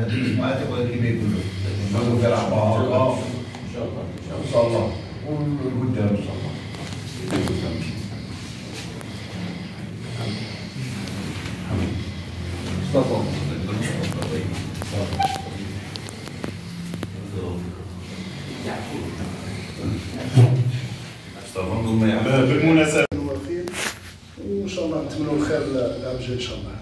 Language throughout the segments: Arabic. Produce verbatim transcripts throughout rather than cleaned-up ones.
هذه المجموعات يقول كيما يقولوا نقولوا في العباره ان شاء الله ان شاء الله والقدام ان شاء الله. بالمناسبة الخير وإن شاء الله نتمنوا الخير للعام الجاي إن شاء الله.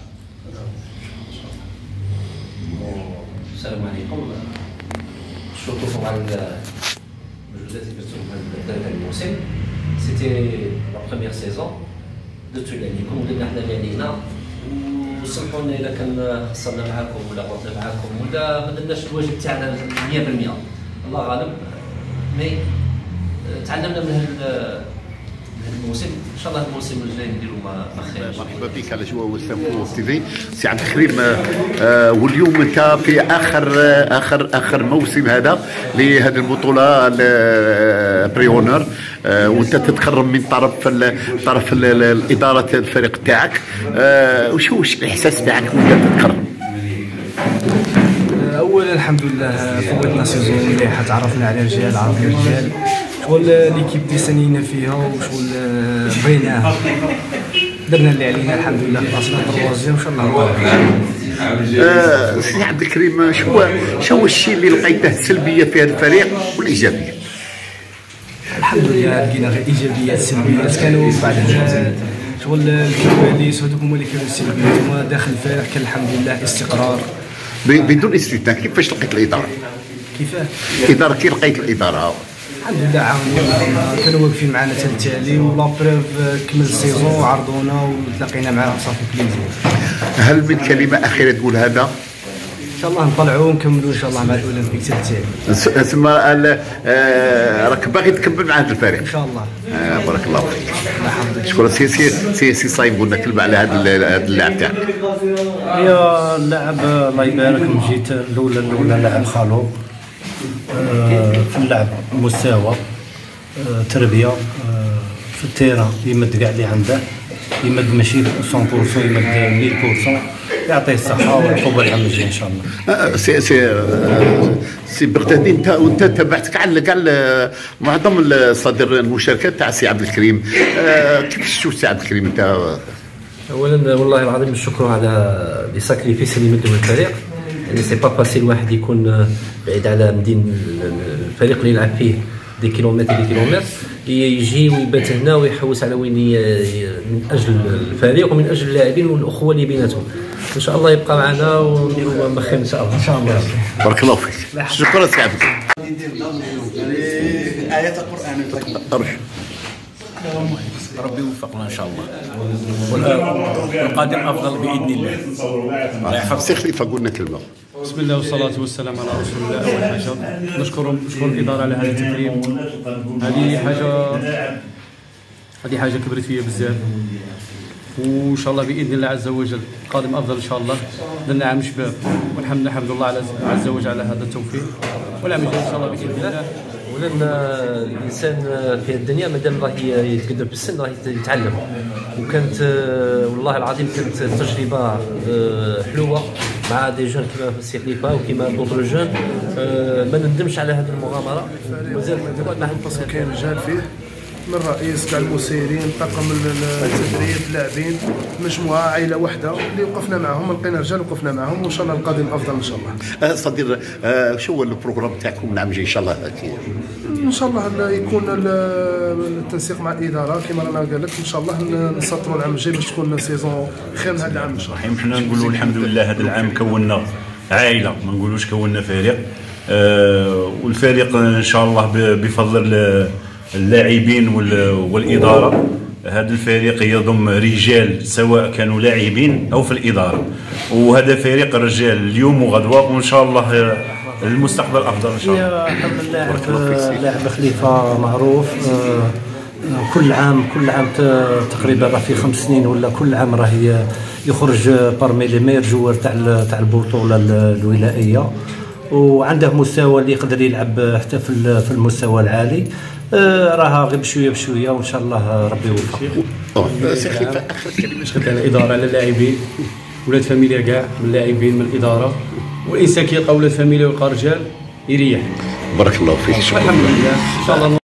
السلام عليكم. شكرا على المجهودات اللي درتو في هذا الموسم. سيتي لا بروميير سيزون درتو اللي عليكم ودرنا حنا اللي علينا، وسمحوا لنا الا كان خسرنا معاكم ولا غلطنا معاكم ولا ما درناش الواجب تاعنا مية بالمية، الله غالب. مي تعلمنا من هذا الموسم، ان شاء الله الموسم الجاي نديروا ما خير. مرحبا بك على جوا وسام تي في سي عبد الكريم. آه واليوم انت في اخر آه اخر اخر موسم هذا لهذه البطوله بريونر، آه وانت تتكرم من طرف ال طرف الاداره الفريق تاعك. آه وش هو الاحساس تاعك وانت تتكرم؟ اولا الحمد لله فوتنا سيزون مليحه، تعرفنا على رجال، عرفنا رجال شغل ليكيب اللي سنينا فيها وشغل بغيناها، درنا اللي علينا الحمد لله، خلصنا التروازيام ان شاء الله نطلعوا. سي عبد الكريم، شو شو الشيء اللي لقيته سلبيه في هذا الفريق والايجابيه؟ الحمد لله لقينا غير ايجابيات سلبيات، كانوا بعد شغل الكواليس هذوك هما اللي كانوا سلبيات، هما داخل الفريق كان الحمد لله استقرار بدون استثناء. كيفاش لقيت الاداره؟ كيفاه؟ الاداره كي لقيت الاداره؟ الحمد لله عاونونا، كانوا واقفين معنا حتى التالي، ولا بريف كمل السيزون وعرضونا وتلاقينا معاهم صافي بليزير. هل من كلمه اخيره تقول هذا؟ ان شاء الله نطلعوا ونكملوا ان شاء الله مع الاولمبيك حتى التالي. ثم راك باغي تكمل مع هذا الفريق ان شاء الله. آه بارك الله فيك. شكرا. سي سي سي سي صايب، قلنا كلمه على هذا اللاعب تاعك. يا اللاعب الله يبارك، جيت الاولى الاولى لاعب خالو في اللعب، مستوى تربيه في التيران، يمد كاع اللي عنده، يمد ماشي مية بالمية، يمد مية بالمية، يعطيه الصحه والقوه العام الجاي ان شاء الله. سي سي سي بغدادي، انت وانت تبعت كاع كاع معظم الصدر المشاركات تاع سي عبد الكريم، كيف تشوف سي عبد الكريم انت؟ اولا والله العظيم الشكر على لي ساكريفيس اللي مدوا الفريق، يعني سي با باسي الواحد يكون بعيد على مدين الفريق اللي يلعب فيه دي كيلومتر دي كيلومتر، يجي ويبات هنا ويحوس على وين من اجل الفريق ومن اجل اللاعبين والاخوه اللي بيناتهم. ان شاء الله يبقى معنا ونديروا ما خير ان شاء الله. ان شاء الله. بارك الله فيك. شكرا سي عبد الكريم. آيات القرآن أرش. ربي يوفقنا ان شاء الله، والقادم افضل باذن الله. الله يحفظ سي خليفه، قلنا كلمه. بسم الله والصلاة والسلام على رسول الله. أول حاجة نشكر نشكر الإدارة على هذا التكريم، هذه حاجة هذه حاجة كبرت فيا بزاف، وإن شاء الله بإذن الله عز وجل قادم أفضل إن شاء الله. درنا عام شباب والحمد الحمد لله عز وجل على هذا التوفيق، والعام الجاي إن شاء الله بإذن الله. ولان الانسان في الدنيا مادام راه يتقدم بالسن راه يتعلم، وكانت والله العظيم كانت تجربه حلوه مع دي جون كيما سي خليفه وكيما دوطر جون. ما نندمش على هذه المغامره، مازال نحن كاين رجال فيه من الرئيس تاع المسيرين، طاقم التدريب، اللاعبين، مجموعه عائله واحده اللي وقفنا معهم، لقينا رجال وقفنا معهم، وان شاء الله القادم افضل ان شاء الله. أه صدير، أه شو هو البروغرام تاعكم العام الجاي ان شاء الله؟ ان شاء الله يكون التنسيق مع الاداره كما رانا قال لك، ان شاء الله نسطروا العام الجاي باش تكون سيزون خير من هذا العام ان شاء الله. حنا نقولوا الحمد لله هذا العام كونا عائله، ما نقولوش كونا فريق، أه والفريق ان شاء الله بفضل اللاعبين والإدارة، هذا الفريق يضم رجال سواء كانوا لاعبين أو في الإدارة، وهذا فريق رجال اليوم وغدوة، وإن شاء الله المستقبل أفضل إن شاء الله. اللاعب لاعب خليفة معروف، كل عام كل عام تقريبا راه في خمس سنين ولا كل عام راه يخرج بارمي لي مير جوار تاع تاع البطولة الولائية، وعنده مستوى اللي يقدر يلعب حتى في المستوى العالي. آه راها غير بشويه بشويه وان شاء الله ربي يوفق. سي خليفه اخر كلمه. شكرا على اللاعبين، ولاد فاميليا كاع من اللاعبين من الاداره، والانسان كيلقى ولاد فاميليا ويلقى رجال يريح. بارك الله فيك، شكرا. الحمد لله ان شاء الله.